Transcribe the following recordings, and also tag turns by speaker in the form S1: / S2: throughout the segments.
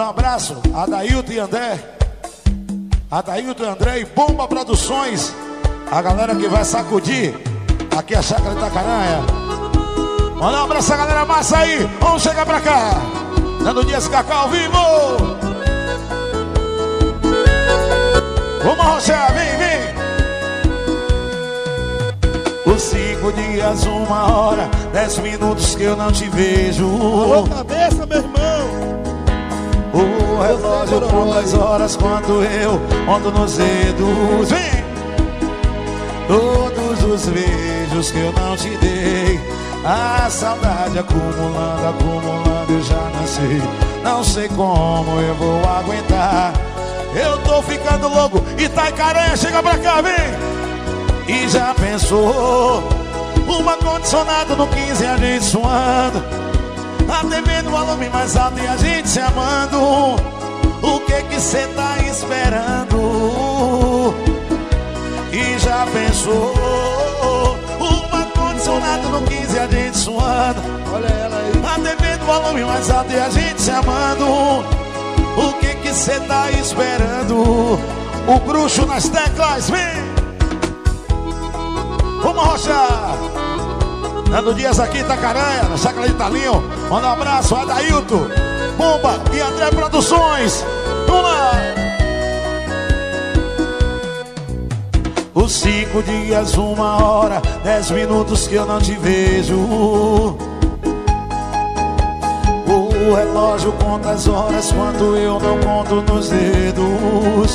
S1: Um abraço a Adailton e André. Adailton e André e Bomba Produções. A galera que vai sacudir aqui a Chácara de Itacaranha. Manda um abraço a galera massa aí. Vamos chegar pra cá. Nando Dias Cacau ao vivo. Vamos arrochar, vem, vem. Os 5 dias, 1 hora, 10 minutos que eu não te vejo.
S2: Alô, cabeça, meu irmão.
S1: O relógio conta as horas quando eu ando nos dedos. Vem! Todos os beijos que eu não te dei. A saudade acumulando, acumulando, eu já não sei como eu vou aguentar. Eu tô ficando louco. Itacaranha, chega pra cá, vem! E já pensou uma condicionada no 15 a gente suando, a TV no volume mais alto e a gente se amando. O que cê tá esperando? E já pensou uma condicionada no 15 a gente suando,
S2: Olha ela aí.
S1: a TV no volume mais alto e a gente se amando. O que cê tá esperando? O bruxo nas teclas, vem! Vamos arrochar. Nando Dias aqui, Itacaranha, na Chácara de Italinho. Manda um abraço a Adailton, Bomba e André Produções. Vamos lá. Os 5 dias, 1 hora, 10 minutos que eu não te vejo. O relógio conta as horas quando eu não conto nos dedos.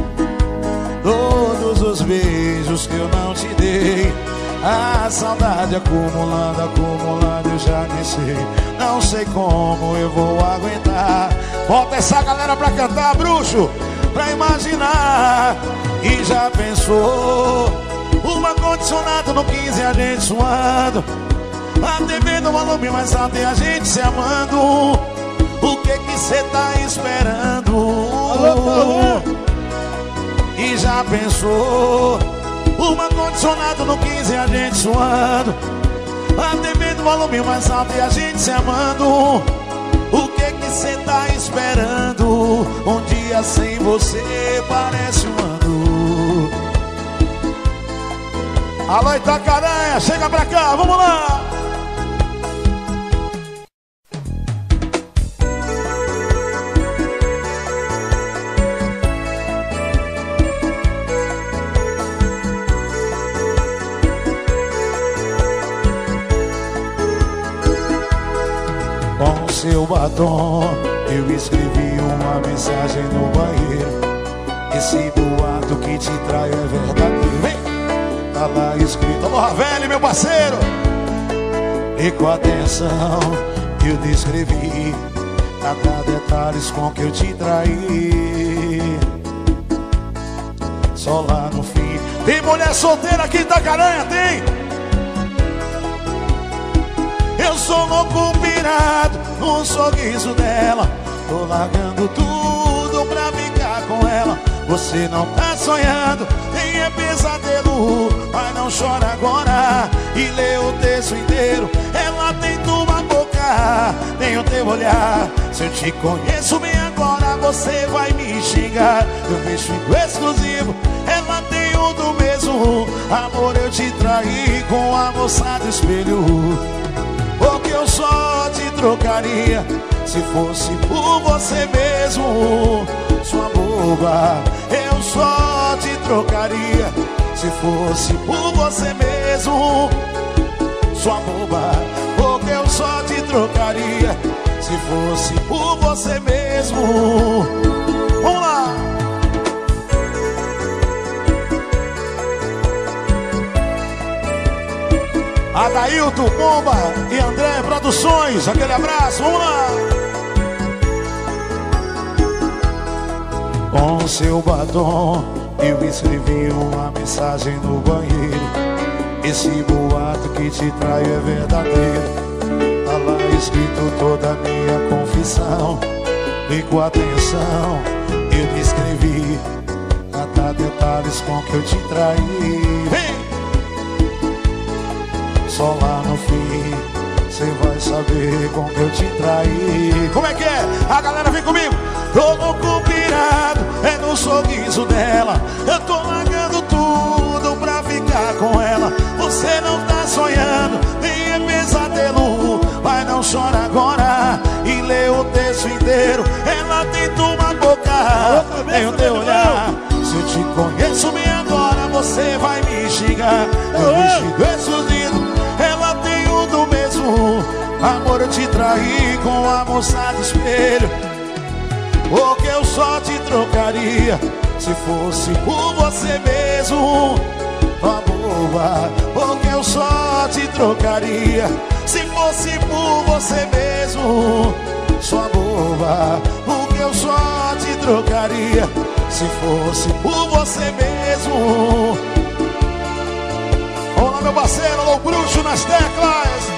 S1: Todos os beijos que eu não te dei. A saudade acumulando, acumulando, eu já nem sei. Não sei como eu vou aguentar. Bota essa galera pra cantar, bruxo, pra imaginar. E já pensou uma condicionada no 15 a gente suando, a TV no volume mais alto e a gente se amando. O que cê tá esperando?
S2: Alô,
S1: e já pensou uma condicionada no 15 a gente suando, a TV no volume mais alto e a gente se amando. O que cê tá esperando? Um dia sem você parece um ano. Alô, Itacaranha, chega pra cá, vamos lá. Com seu batom eu escrevi uma mensagem no banheiro. Esse boato que te trai é verdadeiro. Vem! Tá lá escrito. Alô, Ravelli, meu parceiro. E com atenção eu descrevi cada detalhes com que eu te traí. Só lá no fim. Tem mulher solteira aqui em Itacaranha? Tem? Eu sou louco pirado no sorriso dela. Tô largando tudo pra ficar com ela. Você não tá sonhando, nem é pesadelo. Mas não chora agora e lê o texto inteiro. Ela tem tua boca, tem o teu olhar. Se eu te conheço bem agora, você vai me xingar. Eu vejo exclusivo, ela tem o do mesmo. Amor, eu te traí com a moça do espelho. Porque eu só te trocaria se fosse por você mesmo. Sua boba, eu só te trocaria se fosse por você mesmo. Sua boba, porque eu só te trocaria se fosse por você mesmo. Vamos lá! Adailton, Bomba e André Produções, aquele abraço, vamos lá! Com seu batom eu escrevi uma mensagem no banheiro. Esse boato que te trai é verdadeiro. Tá lá escrito toda a minha confissão. E com atenção eu descrevi cada detalhes com que eu te traí. Vem! Só lá no fim cê vai saber como eu te traí. Como é que é? A galera vem comigo. Tô louco pirado, é no sorriso dela. Eu tô largando tudo pra ficar com ela. Você não tá sonhando, nem é pesadelo. Mas não chora agora e lê o texto inteiro. Ela tem tua boca, tem o teu olhar. Se eu te conheço bem agora, você vai me xingar. Eu vestido esses lindo, ela tem um do mesmo. Amor, eu te traí com a moça do espelho. Porque eu só te trocaria se fosse por você mesmo. Ó boba, porque eu só te trocaria se fosse por você mesmo. Sua boba, porque eu só te trocaria se fosse por você mesmo. Vamos lá, meu parceiro, alô bruxo nas teclas.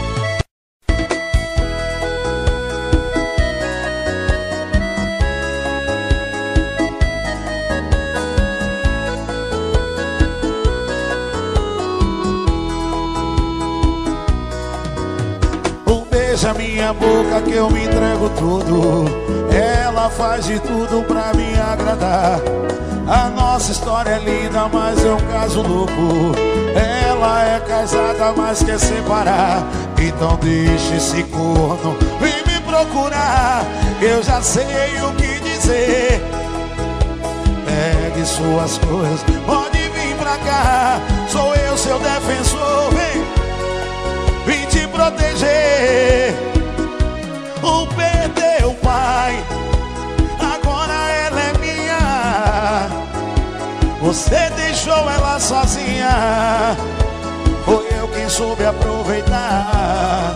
S1: Beija minha boca que eu me entrego tudo. Ela faz de tudo pra me agradar. A nossa história é linda, mas é um caso louco. Ela é casada, mas quer separar. Então deixa esse corno, vem me procurar. Eu já sei o que dizer. Pegue suas coisas, pode vir pra cá. Sou eu seu defensor, vem te proteger. Perdeu o pai, agora ela é minha. Você deixou ela sozinha, foi eu quem soube aproveitar.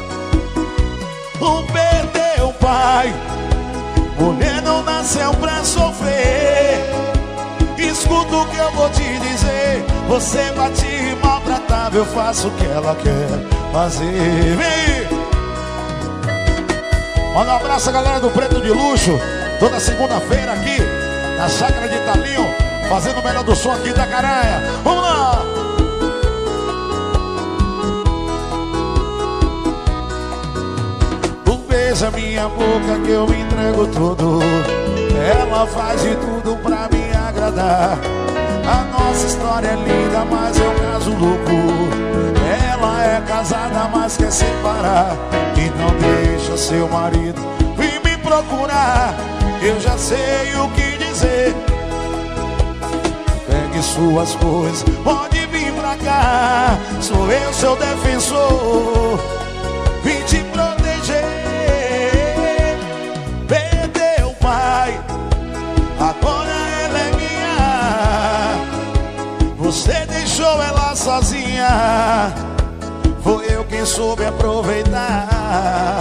S1: Perdeu o pai, mulher não nasceu pra sofrer. Escuta o que eu vou te dizer. Você bate e maltratava, eu faço o que ela quer fazer. Vem! Manda um abraço a galera do Preto de Luxo. Toda segunda-feira aqui na Chácara de Italinho, fazendo o melhor do som aqui da Caranha. Vamos lá! Beija minha boca que eu me entrego tudo. Ela faz de tudo pra me agradar. A nossa história é linda, mas é um caso louco. Ela é casada, mas quer separar. E não deixa seu marido vir me procurar. Eu já sei o que dizer. Pegue suas coisas, pode vir pra cá. Sou eu seu defensor, vim te proteger. Perdeu o pai, agora ela é minha. Você deixou ela sozinha, foi eu quem soube aproveitar.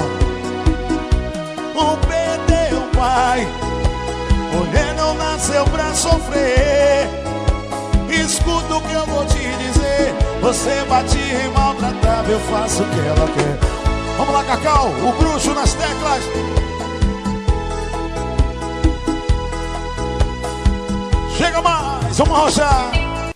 S1: Perdeu o pai, mulher não nasceu pra sofrer. Escuta o que eu vou te dizer. Você bate e maltratava, eu faço o que ela quer. Vamos lá, Cacau, o bruxo nas teclas. Chega mais, vamos arrochar.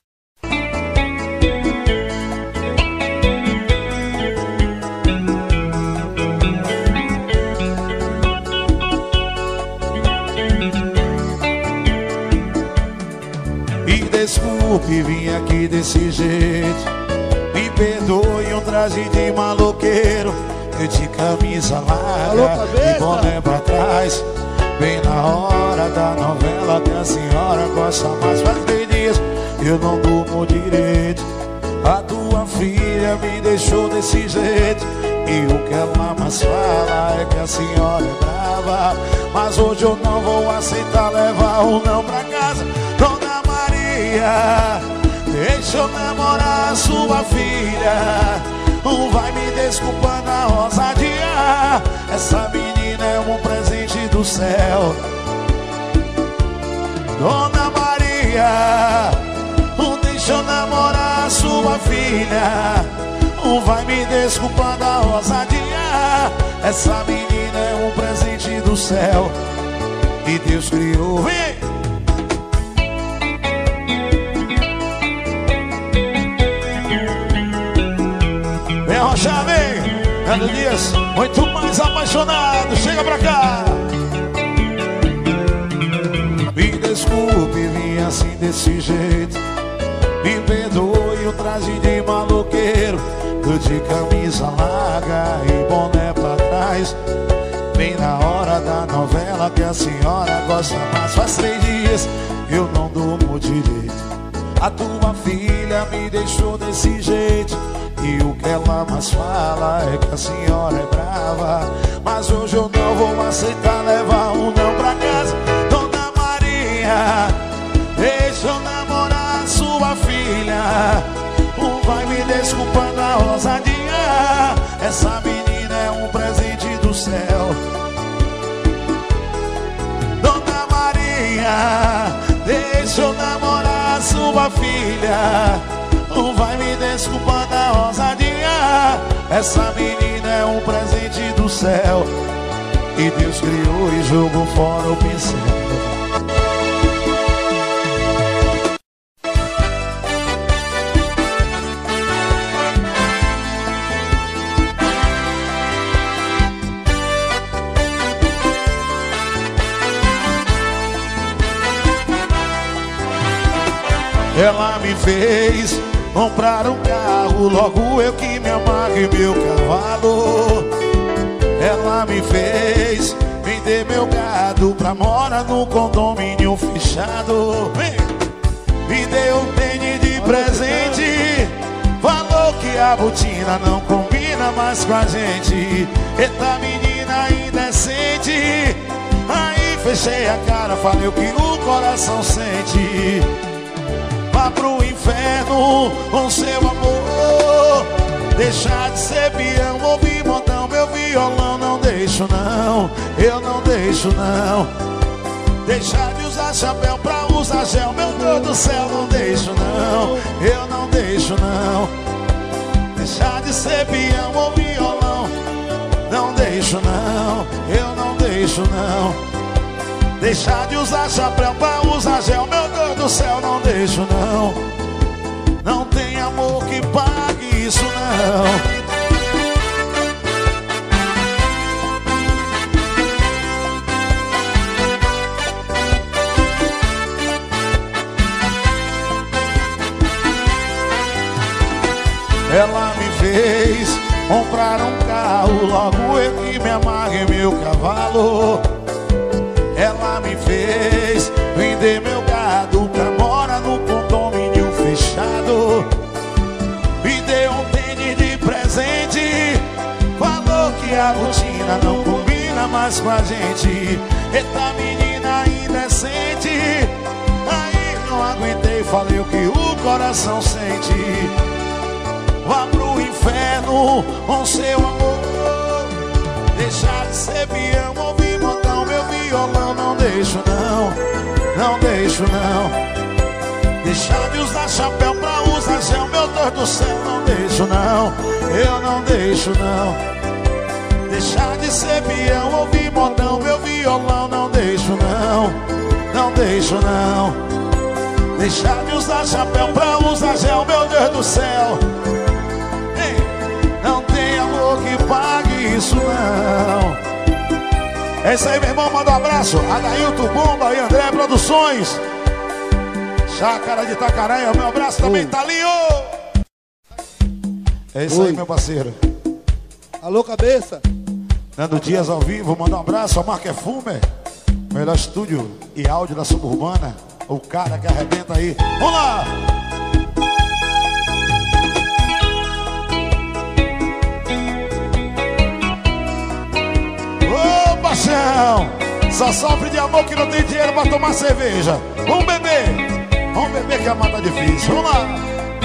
S1: Desculpe, vim aqui desse jeito. Me perdoe um traje de maloqueiro. Eu de camisa larga e boné pra trás. Bem na hora da novela que a senhora gosta mais. Faz 3 dias eu não durmo direito. A tua filha me deixou desse jeito. E o que ela mais fala é que a senhora é brava. Mas hoje eu não vou aceitar levar um não pra casa. Dona Maria, deixa eu namorar a sua filha. Não vai me desculpando a ousadia. Essa menina é um presente do céu. Dona Maria, deixa eu namorar a sua filha. Não vai me desculpando a ousadia. Essa menina é um presente do céu que Deus criou. Vem! Vem arrochar, vem! Nando Dias, muito mais apaixonado. Chega pra cá! assim desse jeito. Me perdoe o traje de maloqueiro, tô de camisa larga e boné pra trás. Bem na hora da novela que a senhora gosta mais. Faz 3 dias que eu não durmo direito. A tua filha me deixou desse jeito, e o que ela mais fala é que a senhora é brava. Mas hoje eu não vou aceitar levar um não pra casa. Dona Maria, deixa eu namorar a sua filha. Vai me desculpando a ousadia, essa menina é um presente do céu. Dona Maria, deixa eu namorar a sua filha. Vai me desculpando a ousadia, essa menina é um presente do céu. E Deus criou e jogou fora o pincel. Ela me fez comprar um carro, logo eu que me amargue meu cavalo. Ela me fez vender meu gado pra morar no condomínio fechado. Me deu um tênis de presente, falou que a botina não combina mais com a gente. Eita menina indecente. Aí fechei a cara, falei o que o coração sente. Vá pro inferno com seu amor, deixar de ser peão, ouvir montão, meu violão. Não deixo não, eu não deixo não. Deixar de usar chapéu pra usar gel, meu Deus do céu. Não deixo não, eu não deixo não. Deixar de ser peão ou violão. Não deixo não, eu não deixo não. Deixar de usar chapéu pra usar gel, meu Deus do céu. Não deixo não. Não tem amor que pague isso não. Ela me fez comprar um carro, logo eu que me amargue meu cavalo. Ela me fez vender meu gado pra morar no condomínio fechado. Me deu um tênis de presente, falou que a rotina não combina mais com a gente. Eita menina indecente. Aí não aguentei, falei o que o coração sente. Vá pro inferno com seu amor, deixar de ser peão, ouvir montão, meu violão. Não deixo não, não deixo não. Deixar de usar chapéu pra usar gel, meu Deus do céu. Não deixo não, eu não deixo não. Deixar de ser peão, ouvir montão, meu violão. Não deixo não, não deixo não. Deixar de usar chapéu pra usar gel, meu Deus do céu. Não tem amor que pague isso não. É isso aí, meu irmão, manda um abraço. Adailton Bomba e André Produções, Chácara de Itacaranha. Meu abraço também, Talinho. É isso aí, meu parceiro.
S2: Alô, cabeça.
S1: Nando Dias ao vivo, manda um abraço. A marca é Fumer, melhor estúdio e áudio da Suburbana. O cara que arrebenta aí. Vamos lá. Paixão, só sofre de amor que não tem dinheiro pra tomar cerveja. Vamos beber que a mata é difícil. Vamos lá.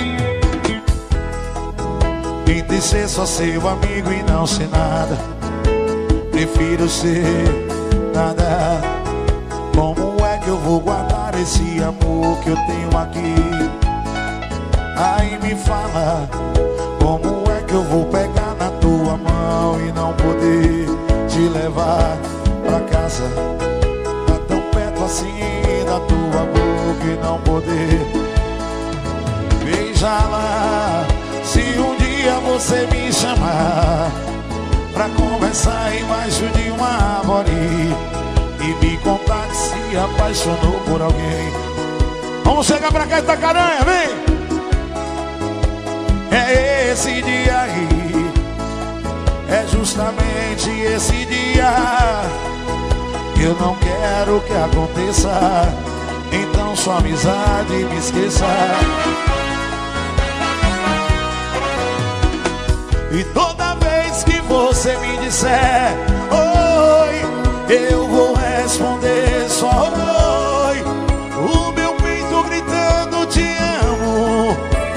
S1: Tentei ser só seu amigo e não ser nada. Prefiro ser nada. Como é que eu vou guardar esse amor que eu tenho aqui? Aí me fala, como é que eu vou pegar na tua mão e não poder te levar pra casa? Tá tão perto assim da tua boca e não poder beijá-la. Se um dia você me chamar pra conversar embaixo de uma árvore e me contar que se apaixonou por alguém, Vamos chegar pra cá, Itacaranha, vem! É esse dia aí, é justamente esse dia. Eu não quero que aconteça, então sua amizade me esqueça. E toda vez que você me disser oi, eu vou responder só oi. O meu peito gritando te amo.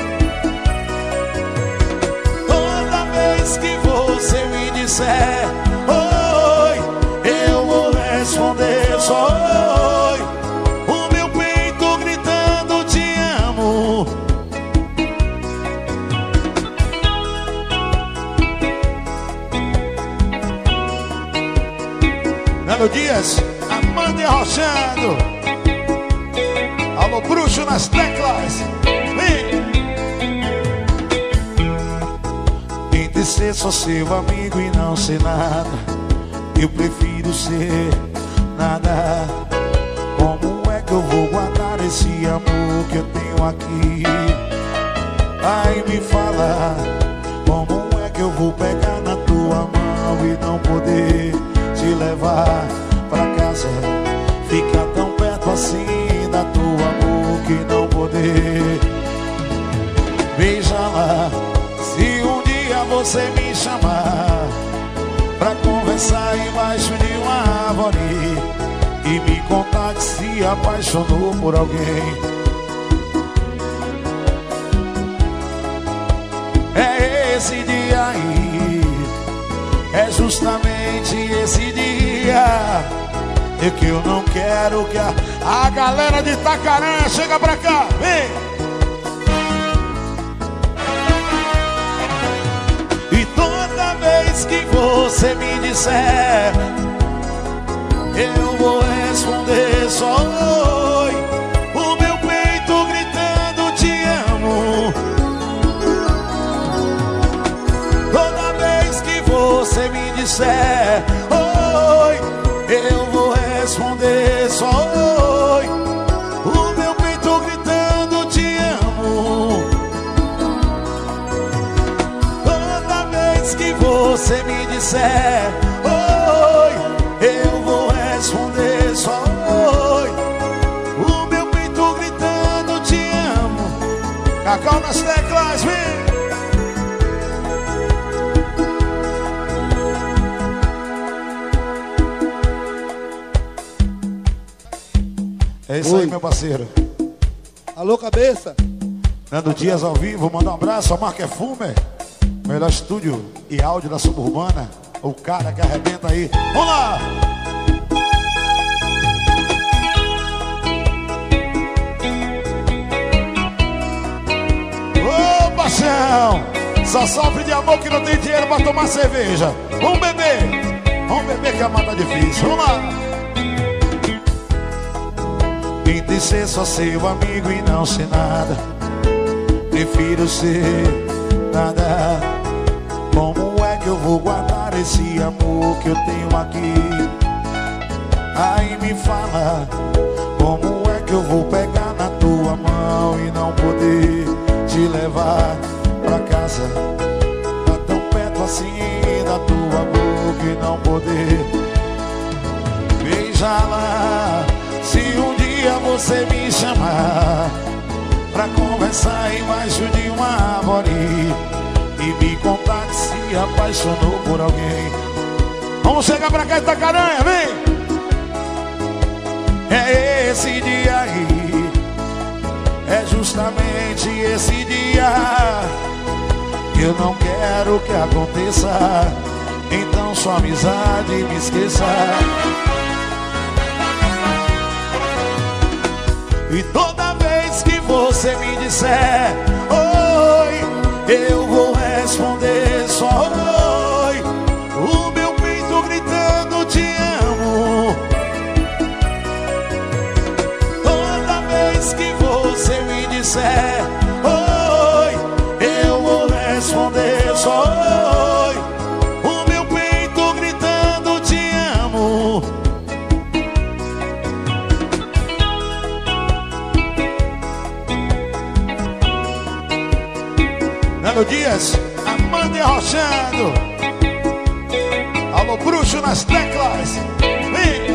S1: Toda vez que você me disser oi, eu vou responder só oi. O meu peito gritando te amo. Nando Dias, Amanda arrochando. Alô, bruxo nas teclas. Vem! Entre ser só seu amigo e não ser nada, eu prefiro ser nada. Como é que eu vou guardar esse amor que eu tenho aqui? Ai, me fala, como é que eu vou pegar na tua mão e não poder te levar pra casa? Ficar tão perto assim da tua amor que não poder. Veja lá, se um dia você me chamar pra conversar embaixo de uma árvore e me contar que se apaixonou por alguém. É esse dia aí, é justamente esse dia. E que eu não quero que a galera de Itacaranha chega pra cá, vem! E toda vez que você me disser, eu vou responder só oi. O meu peito gritando te amo. Toda vez que você me disser oi, eu vou responder só oi. O meu peito gritando te amo. Toda vez que você me disser oi, eu vou responder só oi. O meu peito gritando te amo. Cacau nas teclas, vem! É isso aí, meu parceiro.
S2: Alô, cabeça.
S1: Nando Dias ao vivo, manda um abraço. A marca é Fumer, melhor estúdio e áudio da suburbana. O cara que arrebenta aí. Vamos lá! Ô, paixão! Só sofre de amor que não tem dinheiro pra tomar cerveja. Vamos beber! Vamos beber que a mata é difícil. Vamos lá! Entre ser só seu amigo e não ser nada, prefiro ser nada. Como é que eu vou guardar esse amor que eu tenho aqui? Aí me fala, como é que eu vou pegar na tua mão e não poder te levar pra casa? Tá tão perto assim da tua boca e não poder. Veja lá, se um dia você me chamar pra conversar embaixo de uma árvore e me contar que se apaixonou por alguém. Vamos chegar pra cá, Itacaranha, vem! É esse dia aí, é justamente esse dia. Eu não quero que aconteça, então sua amizade me esqueça. E toda vez que você me disser oi, eu vou responder só oi. O meu peito gritando te amo. Toda vez que você me disser oi, eu vou responder só oi. O meu peito gritando te amo. Antônio Dias, Amanda arrochando. Alô, bruxo nas teclas. Vem.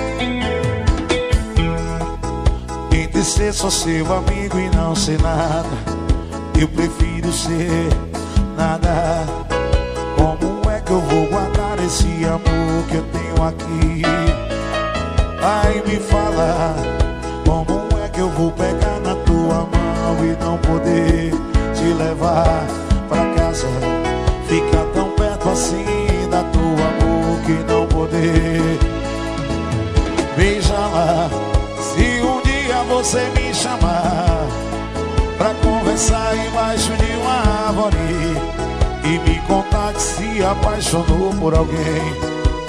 S1: Entre ser só seu amigo e não ser nada, eu prefiro ser nada. Como é que eu vou guardar esse amor que eu tenho aqui? Ai, me fala, como é que eu vou pegar na tua mão e não poder te levar pra casa? Ficar tão perto assim da tua boca e não poder beijar-la. Se um dia você me chamar pra conversar embaixo de uma árvore e me contar que se apaixonou por alguém,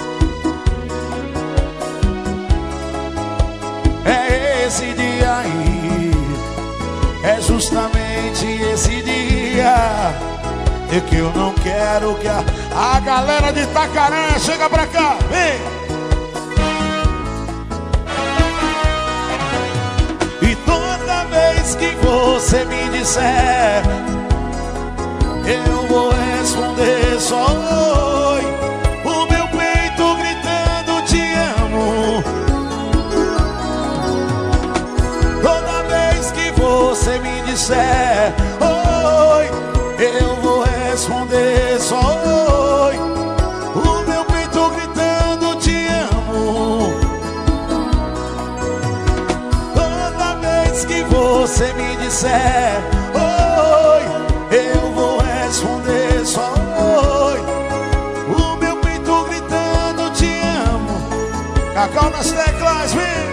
S1: é esse dia aí, é justamente esse dia é que eu não quero que a galera de Itacarã chega pra cá, vem! E toda vez que você me disser, eu vou responder só oi. O meu peito gritando te amo. Toda vez que você me disser oi, eu vou responder só oi. O meu peito gritando te amo. Toda vez que você me disser oi, eu vou responder só oi. O meu peito gritando te amo. Cacau nas teclas, vem!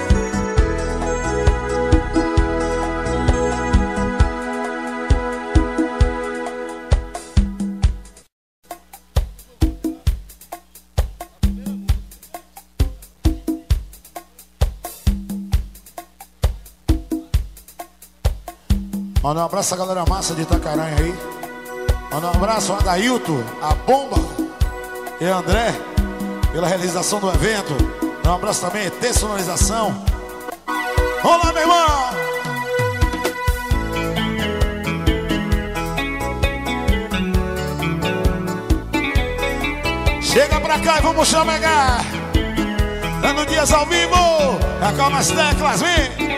S1: Manda um abraço a galera massa de Itacaranha aí. Manda um abraço a Adailton, a Bomba e a André pela realização do evento. Manda um abraço também, Personalização. Olá, meu irmão! Chega pra cá e vamos chamegar. Dando dias ao vivo. Cacau nas teclas, vem!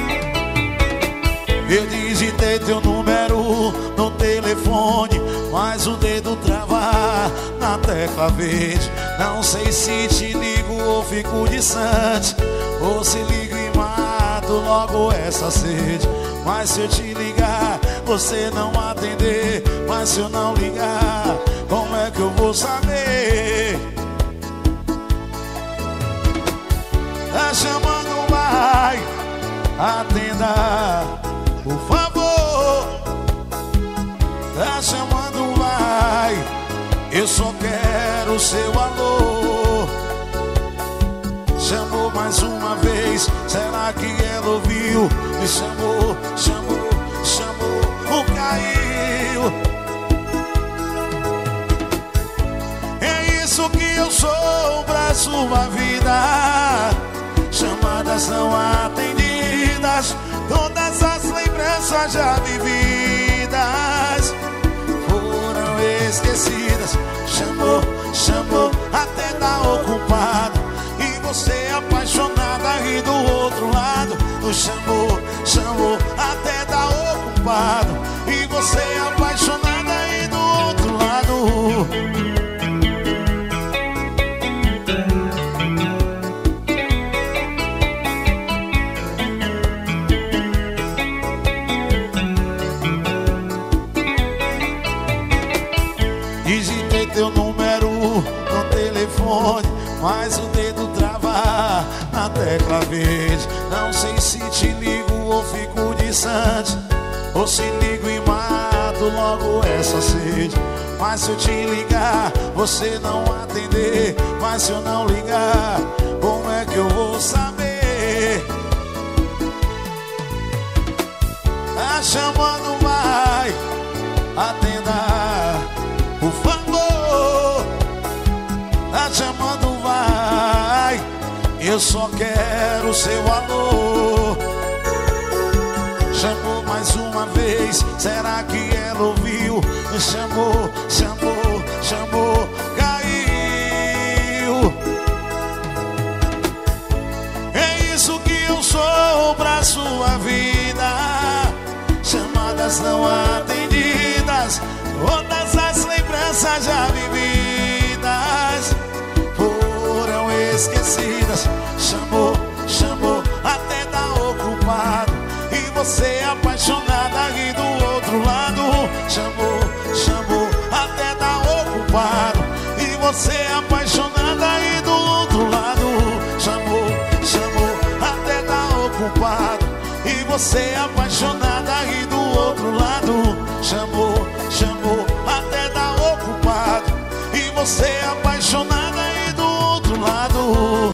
S1: Eu digitei teu número no telefone, mas o dedo trava na tecla verde. Não sei se te ligo ou fico distante, ou se ligo e mato logo essa sede. Mas se eu te ligar, você não atender. Mas se eu não ligar, como é que eu vou saber? Tá chamando, vai, atenda, por favor. Tá chamando, vai, eu só quero seu alô. Chamou mais uma vez, será que ela ouviu? Me chamou, chamou, chamou, caiu. É isso que eu sou pra sua vida. Chamadas não atendidas, todas as lembranças já vividas foram esquecidas. Chamou, chamou, até tá ocupado, e você apaixonada aí do outro lado. Chamou, chamou, até tá ocupado, e você apaixonada aí do outro lado. Digitei teu número no telefone, mas o dedo trava na tecla verde. Não sei se te ligo ou fico distante, ou se ligo e mato logo essa sede. Mas se eu te ligar, você não atender. Mas se eu não ligar, como é que eu vou saber? Tá chamando, vai, atenda, por favor. Tá chamando, vai, eu só quero seu alô. Chamou mais mais uma vez. Será que ela ouviu? Chamou, chamou, chamou, caiu. É isso que eu sou pra sua vida. Chamadas não atendidas, todas as lembranças já vividas foram esquecidas. Chamou, chamou, até tá ocupado, e você apaixonada aí do outro lado. Chamou, chamou, até tá ocupado, e você apaixonada aí do outro lado. Chamou, chamou, até tá ocupado, e você apaixonada aí do outro lado. Chamou, chamou, até tá ocupado, e você apaixonada aí do outro lado.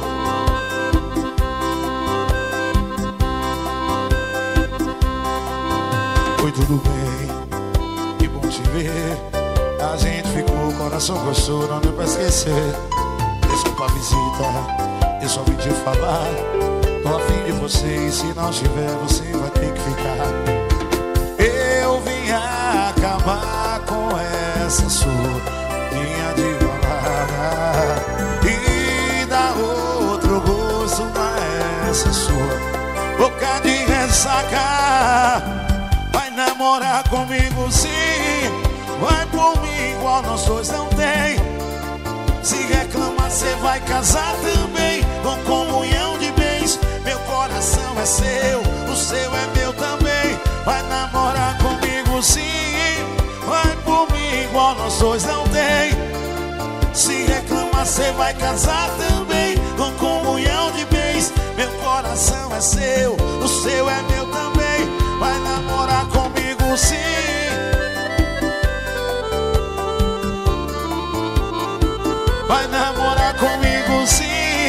S1: Oi, tudo bem? Que bom te ver. A gente ficou, coração gostou, não deu pra esquecer. Desculpa a visita, eu só vim te falar. Tô afim de você, e se não tiver, você vai ter que ficar. Eu vim acabar com essa surdinha de balada e dar outro gosto pra essa sua boca de ressaca. Vai namorar comigo sim, vai por mim igual nós dois não tem. Se reclamar cê vai casar também, com comunhão de bens. Meu coração é seu, o seu é meu também. Vai namorar comigo sim, vai por mim igual nós dois não tem. Se reclamar cê vai casar também, com comunhão de bens. Meu coração é seu, o seu é meu também. Vai namorar comigo sim. Vai namorar comigo sim.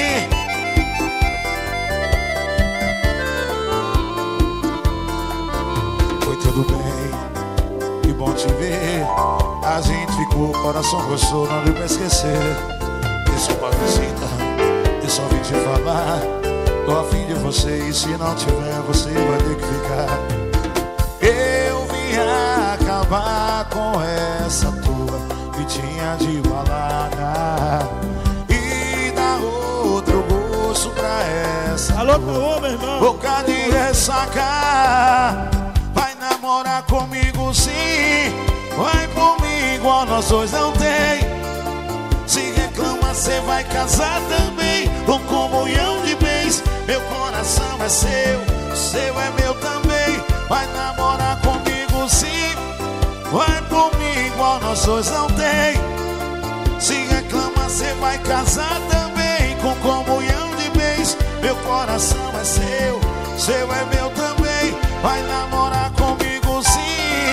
S1: Oi, tudo bem? Que bom te ver. A gente ficou, coração gostou, não deu pra esquecer. Desculpa a visita, eu só vim te falar. Tô afim de você, e se não tiver, você vai ter que ficar. Eu vim acabar com essa tua vidinha de balada e dar outro gosto pra essa
S2: Alô, Caô, meu irmão.
S1: boca de ressaca. Vai namorar comigo sim, vai por mim igual nós dois não tem. Se reclama cê vai casar também, com comunhão de bens. Meu coração é seu, o seu é meu também. Vai namorar comigo sim, vai por mim igual nós dois não tem. Se reclama cê vai casar também, com comunhão de bens. Meu coração é seu, seu é meu também. Vai namorar comigo sim.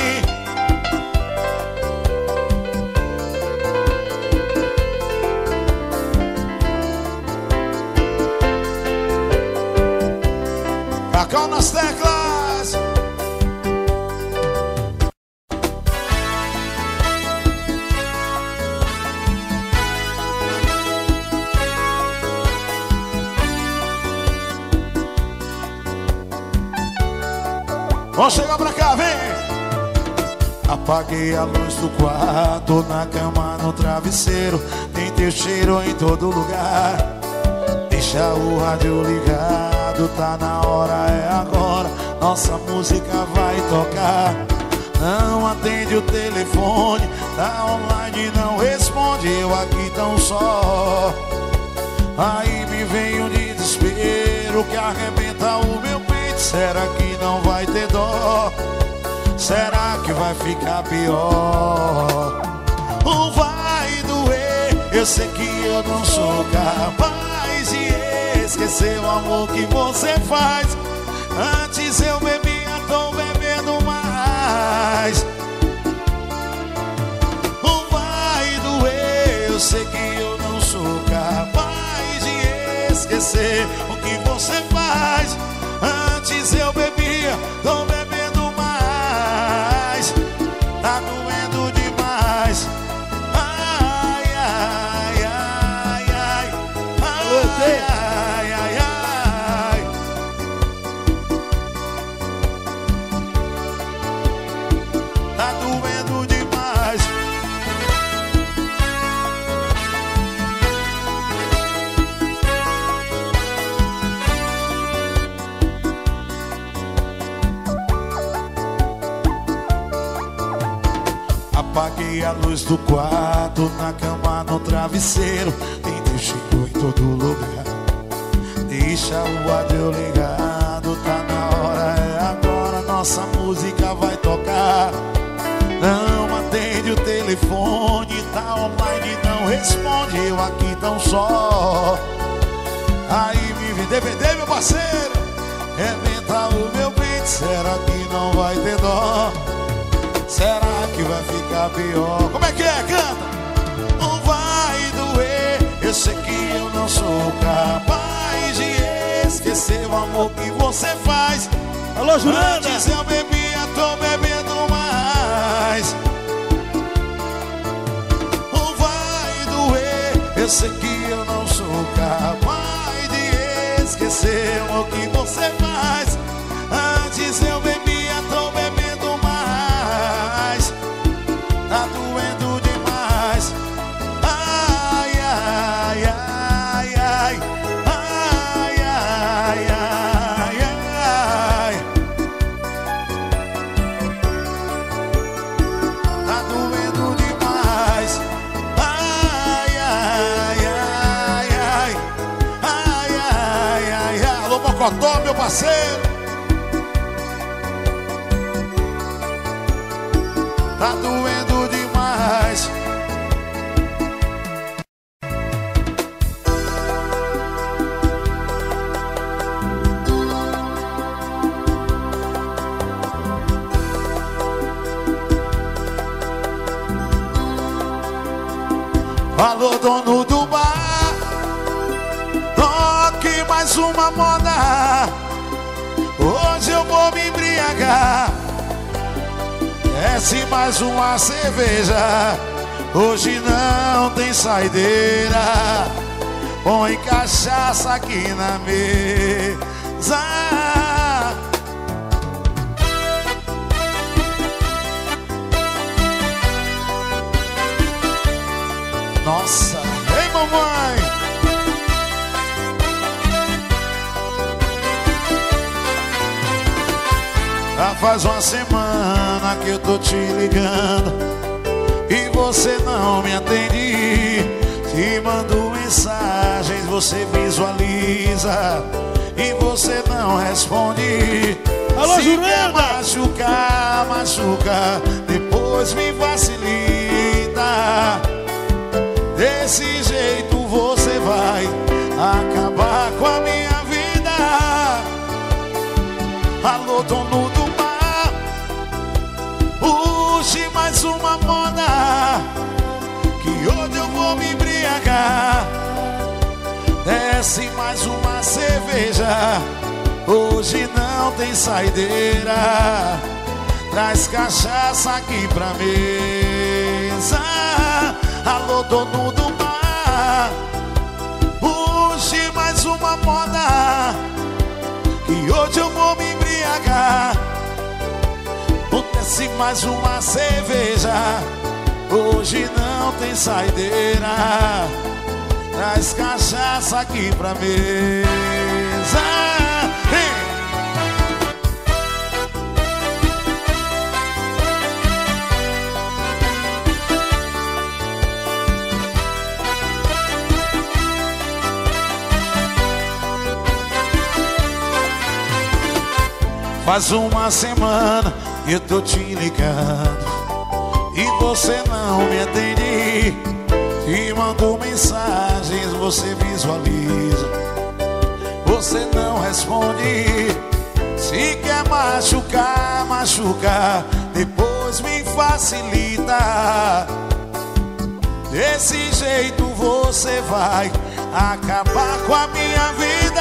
S1: Cacau nas teclas. Vamos chegar pra cá, vem! Apaguei a luz do quarto, na cama, no travesseiro. Tem teu cheiro em todo lugar. Deixa o rádio ligado, tá na hora, é agora. Nossa música vai tocar. Não atende o telefone, tá online, não responde. Eu aqui tão só. Aí me vem um desespero que arrebenta o meu peito. Será que não vai ter dó? Será que vai ficar pior? Ou vai doer? Eu sei que eu não sou capaz de esquecer o amor que você faz. Antes eu bebia, tô bebendo mais. Ou vai doer? Eu sei que eu não sou capaz de esquecer o que você faz. Antes eu bebia, tô bebendo mais. Tá doendo demais. Ai, ai, ai, ai. Ai, ai, ai, ai. Apaguei a luz do quarto, na cama, no travesseiro, tem teu cheiro em todo lugar. Deixa o rádio ligado, tá na hora, é agora, nossa música vai tocar. Não atende o telefone, tá online, não responde, eu aqui tão só. Aí me vi DVD, meu parceiro, rebenta o meu peito, será que não vai ter dó? Será que vai ficar pior? Como é que é? Canta! Não vai doer, eu sei que eu não sou capaz de esquecer o amor que você faz.
S2: Alô, Juranda!
S1: Antes eu bebia, tô bebendo mais. Não vai doer, eu sei que eu não sou capaz de esquecer o amor que você faz. Antes eu bebia, tô bebendo mais. Tá doendo demais. Ai, ai, ai, ai. Ai, ai, ai, ai. Tá doendo demais. Ai, ai, ai, ai. Ai, ai, ai, ai. Alô, Mocotó, meu parceiro. Tá doendo demais. Alô, dono do bar, toque mais uma moda. Hoje eu vou me embriagar. Desce mais uma cerveja. Hoje não tem saideira. Põe cachaça aqui na mesa. Nossa, ei mamãe. Já faz uma semana que eu tô te ligando e você não me atende. Te mando mensagens, você visualiza e você não responde.
S2: Alô,
S1: se
S2: Juranda!
S1: quer machucar, machuca, depois me facilita. Desse jeito você vai acabar com a minha vida. Alô, dono do bar, puxe mais uma moda, que hoje eu vou me embriagar. Desce mais uma cerveja, hoje não tem saideira. Traz cachaça aqui pra mesa. Alô, dono do bar, puxe mais uma moda, que hoje eu vou me embriagar. Desce mais uma cerveja, hoje não tem saideira. Traz cachaça aqui pra mesa. Vem! Faz uma semana que eu tô te ligando e você não me atende. Te mando mensagens, você visualiza, você não responde. Se quer machucar, machuca, depois me facilita. Desse jeito você vai acabar com a minha vida.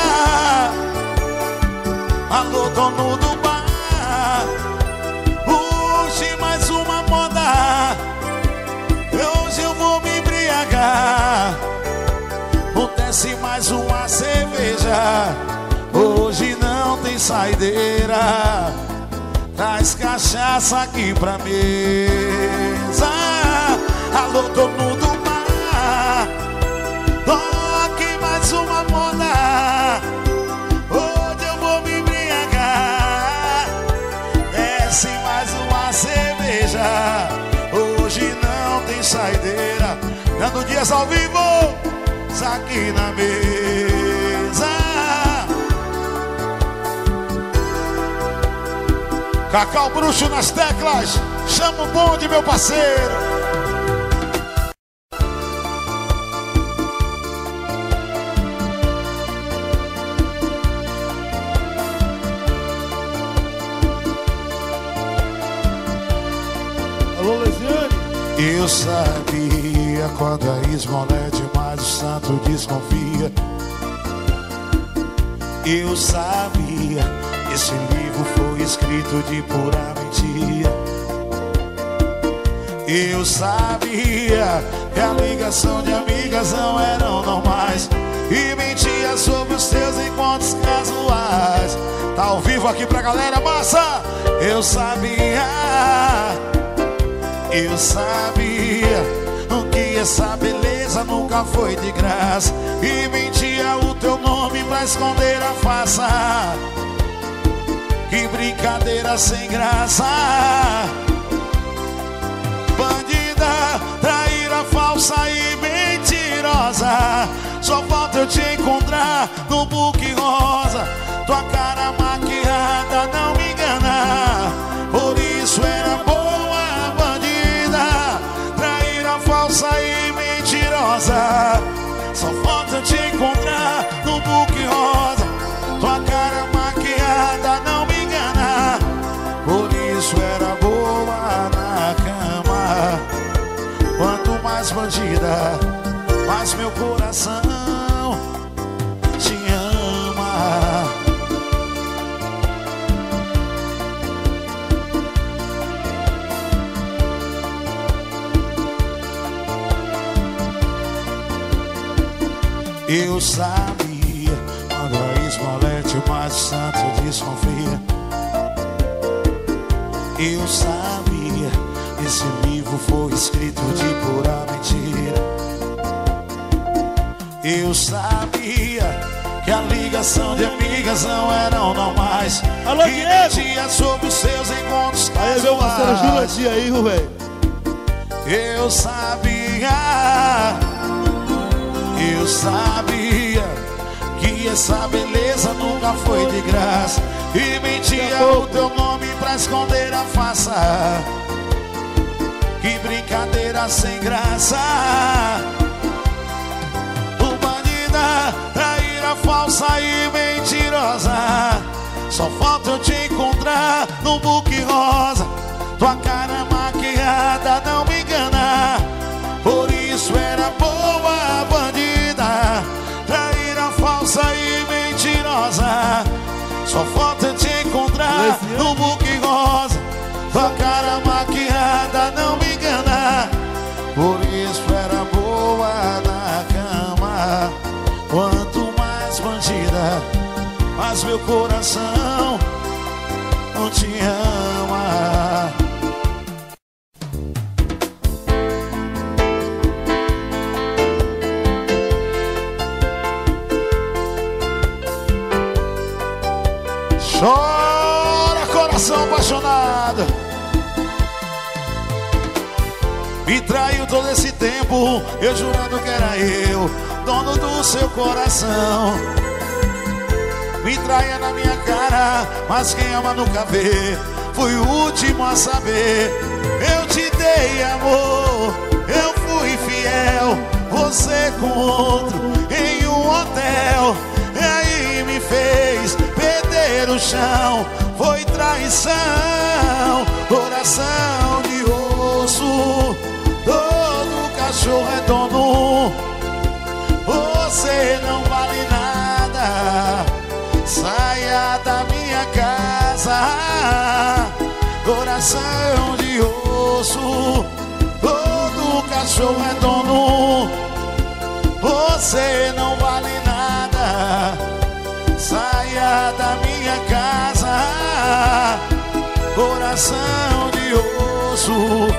S1: Alô, dono do bar, puxe mais uma moda, hoje eu vou me embriagar. Desce mais uma cerveja, hoje não tem saideira. Traz cachaça aqui pra mesa. Alô, dono do bar, toque mais uma moda, hoje eu vou me embriagar. Desce mais uma cerveja, hoje Nando Dias ao vivo, aqui na mesa. Cacau Bruxo nas teclas, chama o bonde, meu parceiro.
S2: Alô, Lesiane.
S1: Eu sabia quando a esmola é demais, o santo desconfia. Eu sabia, esse livro foi escrito de pura mentira. Eu sabia que a ligação de amigas não eram normais e mentia sobre os teus encontros casuais. Tá ao vivo aqui pra galera, massa! Eu sabia que essa beleza nunca foi de graça e mentia o teu nome pra esconder a farsa. Que brincadeira sem graça. Bandida, traíra, falsa e mentirosa. Só falta eu te encontrar no book rosa. Tua cara maquiada não me engana, por isso era boa bandida. Traíra, falsa e mentirosa. Só falta eu te encontrar no book rosa. Tua cara maquiada não me engana, por isso era boa na cama. Quanto mais bandida, mais meu coração te ama. Eu sabia quando a esmola é demais, o santo desconfia. Eu sabia, esse livro foi escrito de pura mentira. Eu sabia que a ligação de amigas não eram normais.
S2: Alô,
S1: e mentia sobre os seus encontros casuais.
S2: Aí, meu parceiro Jurandir aí, velho.
S1: Eu sabia que essa beleza nunca foi de graça e mentia o teu nome pra esconder a farsa. Que brincadeira sem graça. O bandida, traíra, falsa e mentirosa. Só falta eu te encontrar no book rosa. Tua cara maquiada não me engana, por isso era boa bandida. Traíra, falsa e mentirosa. Só falta te encontrar no book rosa. Tua cara maquiada não me engana, por isso era boa na cama. Quanto mais bandida, mais meu coração não te ama. Chora, coração apaixonado. Me traiu todo esse tempo, eu jurando que era eu, dono do seu coração. Me traia na minha cara, mas quem ama nunca vê. Fui o último a saber. Eu te dei amor, eu fui fiel. Você com outro em um hotel. E aí me fez perder o chão. Foi traição, coração de osso. Todo cachorro é dono. Você não vale nada. Saia da minha casa. Coração de osso. Todo cachorro é dono. Você não vale nada. Saia da minha casa. Coração de osso.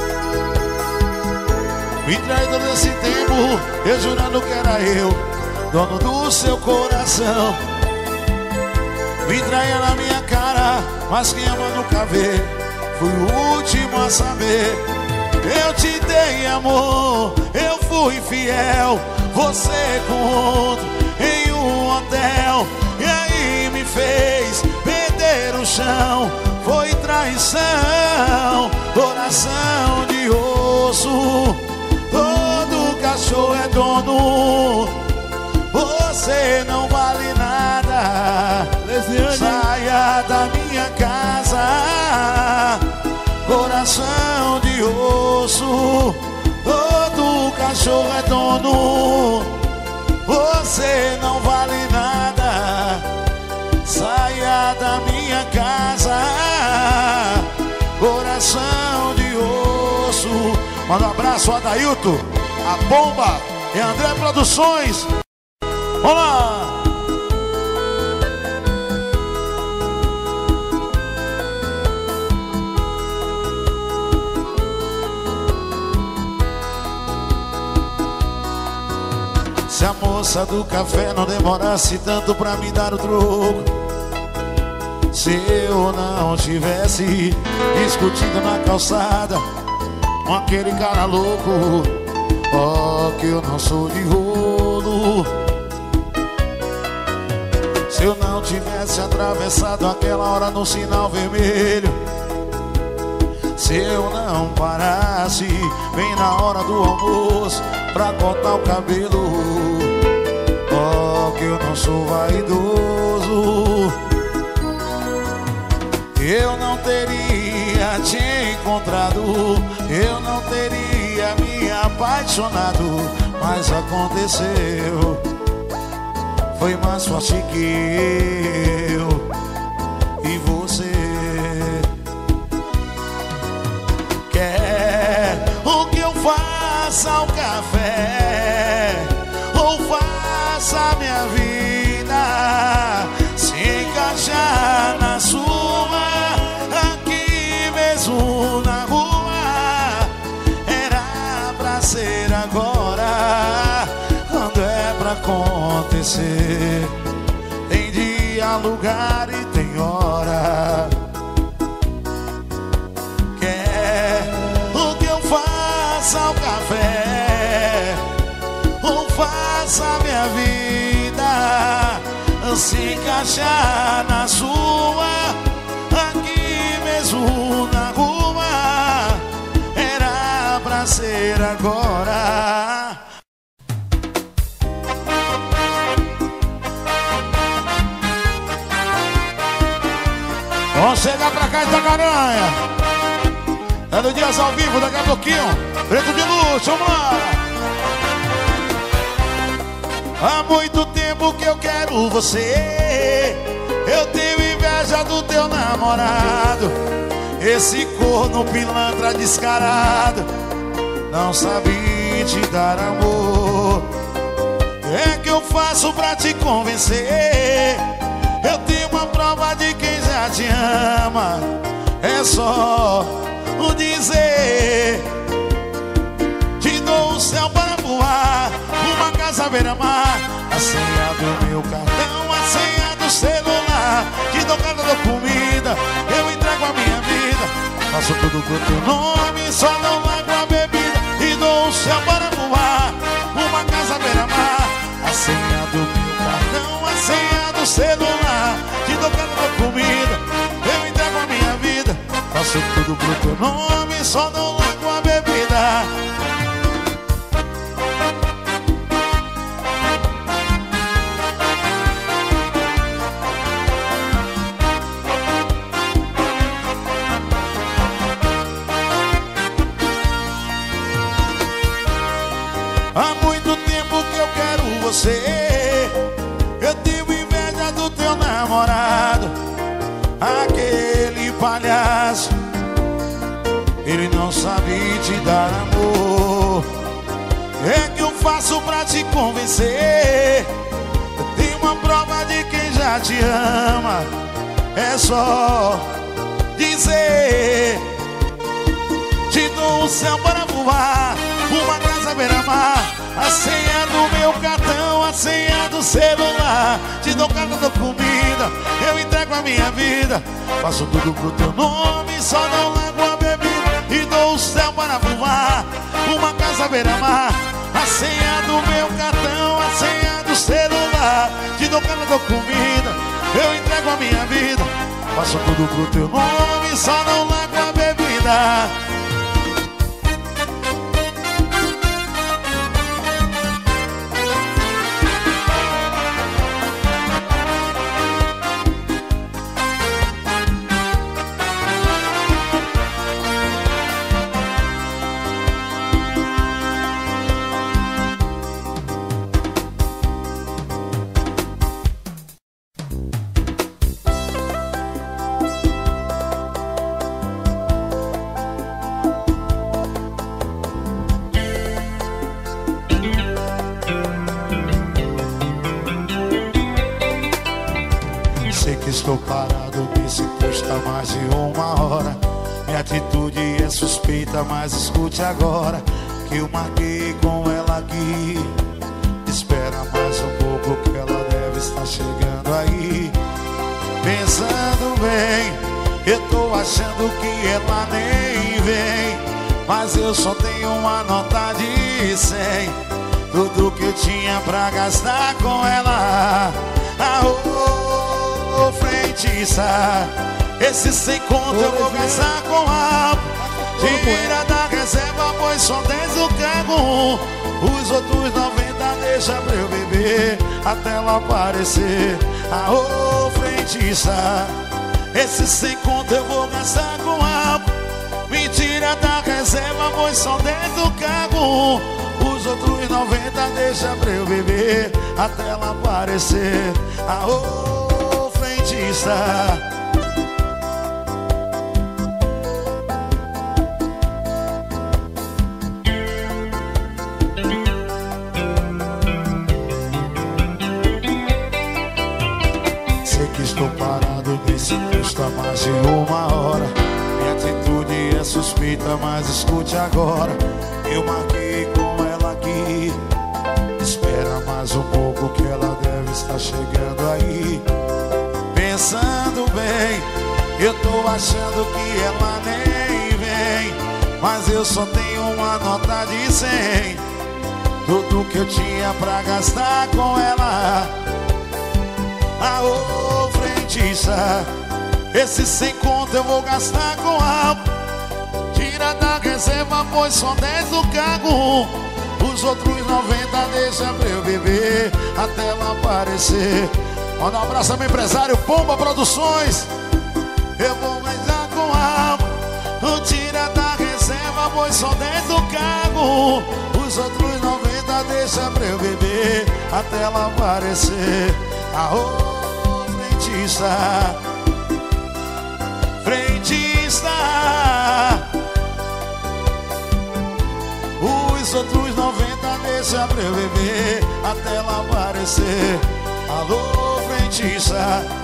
S1: Me traiu todo esse tempo, eu jurando que era eu, dono do seu coração. Me traia na minha cara, mas quem ama nunca vê. Fui o último a saber. Eu te dei amor, eu fui fiel. Você com outro em um hotel. E aí me fez perder o chão. Foi traição, coração de osso. Todo cachorro é dono. Você não vale nada. Saia da minha casa. Coração de osso. Todo cachorro é dono. Você não vale nada. Saia da minha casa. Coração de osso. Manda um abraço, Adailton, a Bomba e André Produções. Olá! Se a moça do café não demorasse tanto pra me dar o troco, se eu não tivesse discutido na calçada com aquele cara louco, ó, que eu não sou de rolo. Se eu não tivesse atravessado aquela hora no sinal vermelho, se eu não parasse bem na hora do almoço pra cortar o cabelo, ó, que eu não sou vaidoso, eu não teria te encontrado, eu não teria me apaixonado. Mas aconteceu, foi mais forte que eu e você. Quer o que eu faça o café, ou faça minha vida se encaixar na sua, aqui mesmo na rua. Era pra ser agora, quando é pra acontecer. Tem dia, lugar e tem hora. Quer o que eu faça o café, ou faça minha vida se encaixar na sua, aqui mesmo na rua. Era pra ser agora. Vamos chegar pra cá, Itacaranha. É do Dias ao vivo, daqui a pouquinho. Preto de luxo, vamos lá. Há muito tempo que eu quero você. Eu tenho inveja do teu namorado. Esse corno pilantra descarado não sabe te dar amor. É que eu faço pra te convencer? Eu tenho uma prova de quem já te ama. É só dizer. Te dou o céu para voar, uma casa beira-mar, a senha do meu cartão, a senha do celular. Te dou cada comida, eu entrego a minha vida. Faço tudo com teu nome, só não largo a bebida. Te dou o céu para voar, uma casa beira-mar, a senha do meu cartão, a senha do celular. Te dou cada comida, eu entrego a minha vida. Faço tudo pro teu nome, só não largo a bebida. Há muito tempo que eu quero você. Eu tenho inveja do teu namorado, aquele palhaço. Ele não sabe te dar amor. É que eu faço pra te convencer? Eu tenho uma prova de quem já te ama. É só dizer. Te dou o céu para voar, uma casa beira-mar, a senha do meu cartão, a senha do celular. Te dou carta, dou comida, eu entrego a minha vida. Faço tudo pro teu nome, só não largo a bebida. E dou o céu para fumar, uma casa beira-mar. A senha do meu cartão, a senha do celular. Te dou carta, dou comida, eu entrego a minha vida. Faço tudo pro teu nome, só não largo a bebida. Sei que estou parado nesse posto há mais de uma hora. Minha atitude é suspeita, mas escute agora que eu marquei com ela aqui. Espera mais um pouco que ela deve estar chegando aí. Pensando bem, eu tô achando que ela nem vem, mas eu só tenho uma nota de 100. Tudo que eu tinha pra gastar com ela. Ô frentista, esse 100 conto eu vou gastar com álcool. Tira da reserva, pois só 10 o cargo. Os outros 90 deixa pra eu beber até ela aparecer. Ô frentista, esse 100 conto eu vou gastar com álcool. Me tira da reserva, pois só 10 o cargo. Os outros 90 deixa pra eu beber até ela aparecer. Ô frentista, sei que estou parado nesse posto há mais de uma hora. Minha atitude é suspeita, mas escute agora. Eu marquei com ela aqui. Espera mais um pouco que ela deve estar chegando aí. Pensando bem, eu tô achando que ela nem vem, mas eu só tenho uma nota de 100. Tudo que eu tinha pra gastar com ela. Ô frentista, esse 100 conto eu vou gastar com álcool. Tira da reserva, pois só 10 do cargo. Os outros 90 deixa pra eu beber até ela aparecer. Manda um abraço ao meu empresário Pomba Produções. Eu vou gastar com álcool. Tira da reserva, pois só 10 do cargo. Os outros 90 deixa pra eu beber até ela aparecer. Ô frentista, frentista, os outros 90 deixa pra eu beber até ela aparecer. Alô frentista,